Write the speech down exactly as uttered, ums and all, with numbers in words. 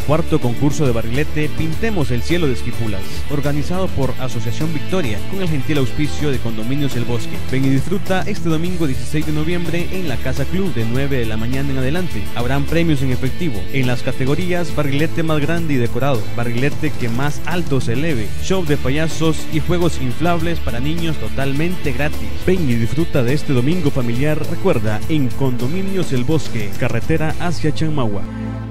Cuarto concurso de barrilete Pintemos el cielo de Esquipulas, organizado por Asociación Victoria, con el gentil auspicio de Condominios El Bosque. Ven y disfruta este domingo dieciséis de noviembre en la Casa Club de nueve de la mañana en adelante. Habrán premios en efectivo en las categorías barrilete más grande y decorado, barrilete que más alto se eleve, show de payasos y juegos inflables para niños totalmente gratis. Ven y disfruta de este domingo familiar, recuerda, en Condominios El Bosque, carretera hacia Chanmagua.